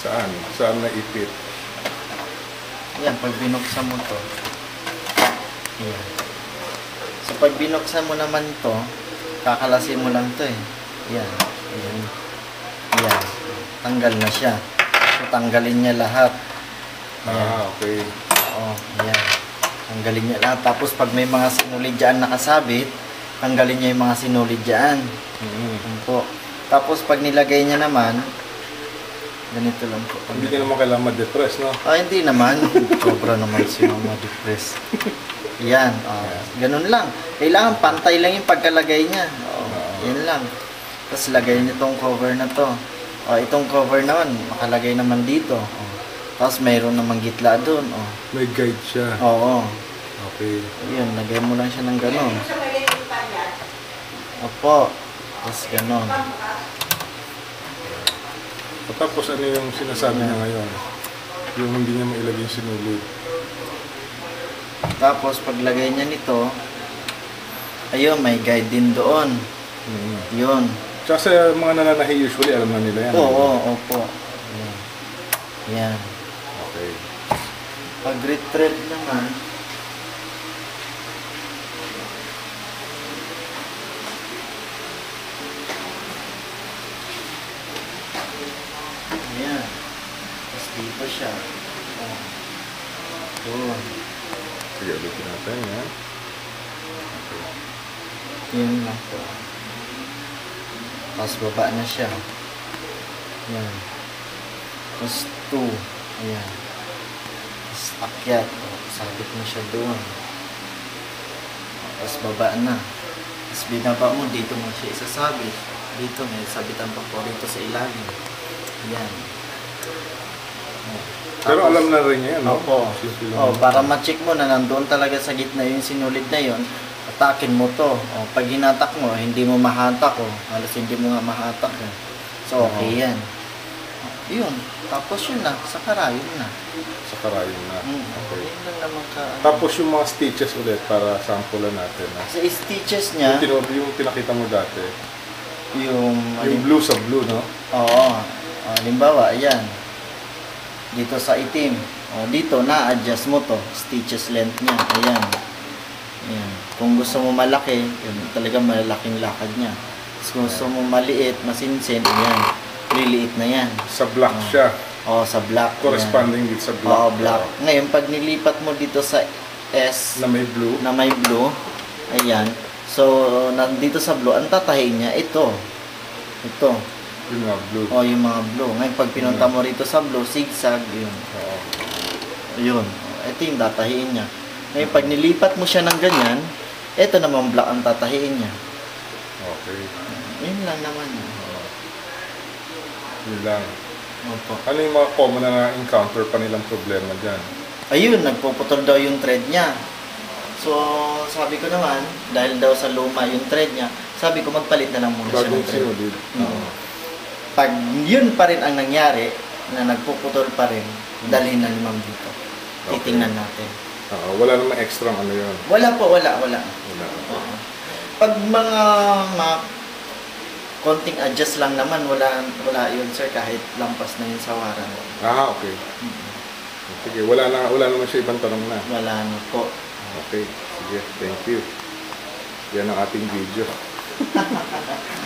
Saan? Saan naipit? Yan, pag binuksan mo to. Yan. So, pag binuksan mo naman to, kakalasin mo lang to eh. Yan. Yan. Yan. Tanggal na siya. So, tanggalin niya lahat. Yan. Okay. Oo, yan. Tanggalin niya lahat. Tapos, pag may mga sinulid dyan nakasabit, tanggalin niya yung mga sinulid dyan. Yan po. Tapos, pag nilagay niya naman, ganito lang po. Hindi ka naman kailangan ma-depress, no? Hindi naman. Sobra naman siya ma-depress. Yan. Ganun lang. Kailangan pantay lang yung pagkalagay niya. Yan lang. Tapos lagay niyo itong cover na to. Itong cover naman, makalagay naman dito. Tapos mayroon namang gitla doon. May guide siya. Oo. Okay. Yun, lagay mo lang siya ng ganun. Opo. Tapos ganun. Tapos ano yung sinasabi niya ngayon? Yung hindi niya mailagay yung sinulid. Tapos paglagay niya nito, ayun, may guide din doon. Yun. Tsaka sa mga nananahi usually, alam na nila yan. Oo, opo. Yan. Okay. Pag retread naman, yan. Tapos dito siya. Doon. Sige, ulitin natin yan. Yun lang po. Tapos baba na siya. Yan. Tapos 2. Ayan. Tapos akyat. Sabit mo siya doon. Tapos baba na. Tapos binaba mo. Dito mo siya isasabit. Dito may sabitan pa po rito sa ilalim. Yan. Pero alam na rin niya, no? Opo. Para ma-check mo na nandoon talaga sa gitna yung sinulid na yun, atakin mo to. Pag hinatak mo, hindi mo mahatak. Halos hindi mo nga mahatak. So, okay yan. Yun. Tapos yun na. Sa karayon na. Sa karayon na. Okay. Yun lang naman ka. Tapos yung mga stitches ulit para sample natin. Sa stitches niya, yung pinakita mo dati. yung blue sa blue, no? Oo. Halimbawa, ayan. Dito sa itim. Dito, na-adjust mo to. Stitches length niya. Ayan. Ayan. Kung gusto mo malaki, yun, talagang malalaking lakad niya. Kung gusto mo maliit, masinsin, ayan. Liliit na yan. Sa black siya. Sa black. Corresponding with sa black. Black. Ngayon, pag nilipat mo dito sa S, na may blue. Ayan. So, nandito sa blue, ang tatahin niya, ito. Yung mga blue. Yung mga blue. Ngayon, pag pinunta mo rito sa blue, zigzag, yun. Yun. Ito yung tatahiin niya. Ngayon, pag nilipat mo siya ng ganyan, ito naman black ang tatahiin niya. Okay. Yun lang naman. Yun lang. Opo. Ano yung mga common na encounter pa nilang problema dyan? Ayun, nagpuputol daw yung thread niya. So, sabi ko naman, dahil daw sa luma yung thread niya, sabi ko magpalit na lang muna siya ng thread. Sinulid. Pag yun pa rin ang nangyari, na nagpuputol pa rin, dalhin na ni Ma'am dito. Titingnan natin. Wala namang extra ano yun? Wala po, wala. Pag mga konting adjust lang naman, wala yun sir, kahit lampas na yung sawaran. Okay. Sige, wala naman siya ibang tanong na. Wala na po. Okay, sige, thank you. Yan ang ating video.